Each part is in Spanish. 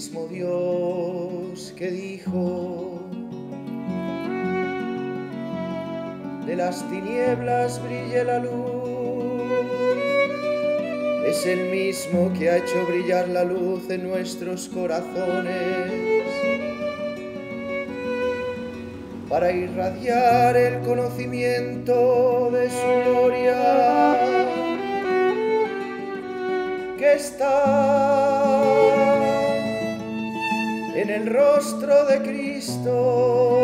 mismo Dios que dijo: de las tinieblas brille la luz, es el mismo que ha hecho brillar la luz en nuestros corazones para irradiar el conocimiento de su gloria, que está en el rostro de Cristo,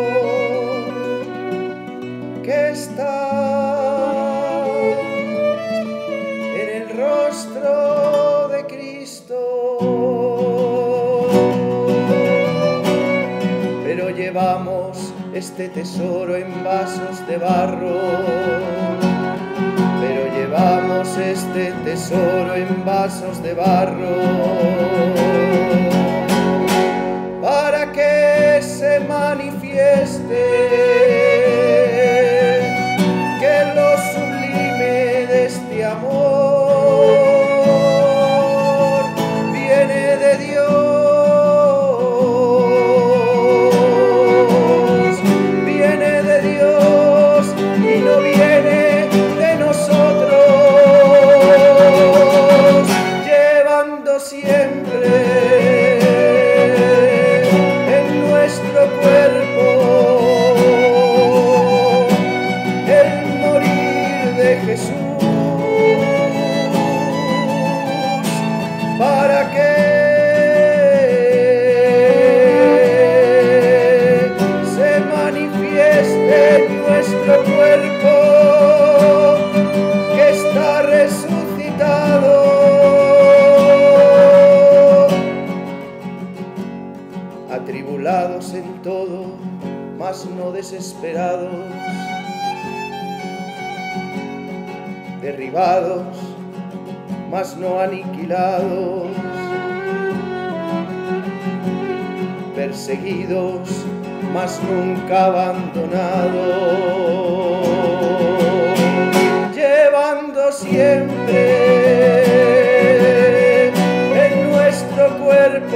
que está en el rostro de Cristo. Pero llevamos este tesoro en vasos de barro, pero llevamos este tesoro en vasos de barro, para que se manifieste que lo sublime de este amor viene de Dios, viene de Dios y no viene de nosotros, llevando siempre Jesús, para que se manifieste en nuestro cuerpo que está resucitado. Atribulados en todo, mas no desesperados, derribados, mas no aniquilados, perseguidos, mas nunca abandonados, llevando siempre en nuestro cuerpo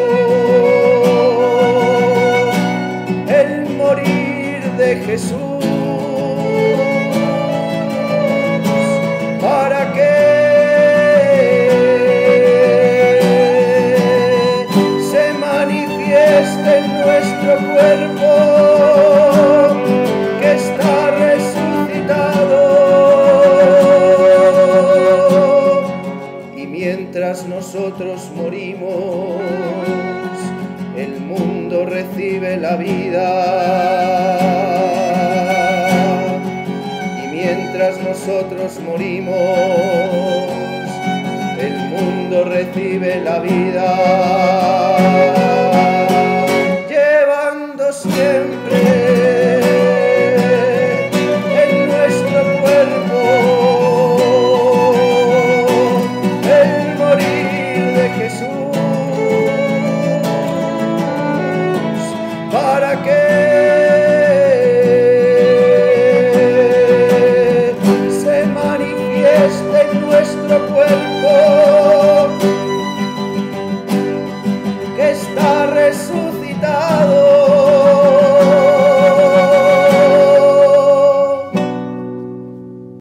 el morir de Jesús, para que se manifieste en nuestro cuerpo que está resucitado. Y mientras nosotros morimos, el mundo recibe la vida. Mientras nosotros morimos, el mundo recibe la vida.